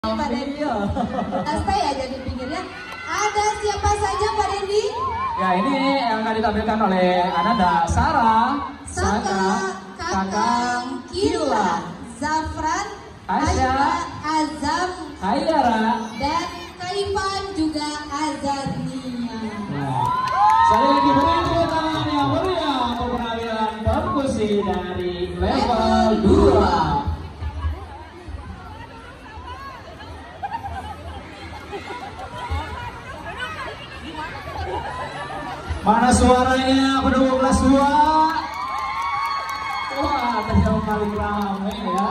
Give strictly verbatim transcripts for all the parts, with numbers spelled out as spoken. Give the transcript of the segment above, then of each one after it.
Pak Dendi, stay aja di pinggirnya. Ada siapa saja Pak Dendi? Ya, ini yang akan ditampilkan oleh Ananda, Sarah, Saka, Kakang, Kila, Zafran, Aisyah, Azam, Hayara, dan Kaifan juga Azarnia. Nah, sekali lagi beri tepuk tangan yang meriah untuk penampilan perkusi dari level dua. Mana suaranya pendukung kelas dua? Wah, tadi yang paling ramai ya.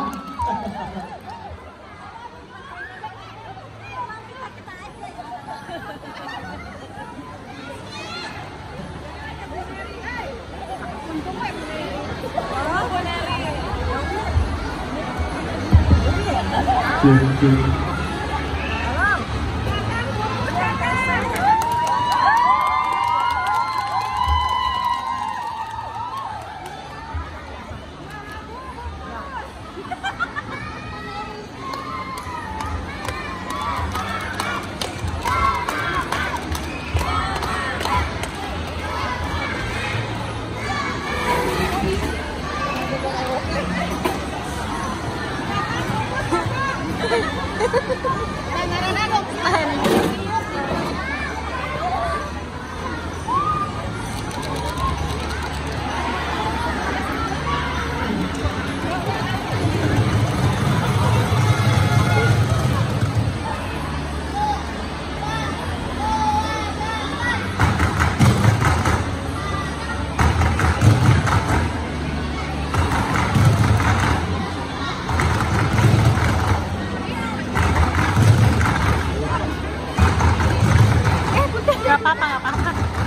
Gak apa-apa, gak apa-apa.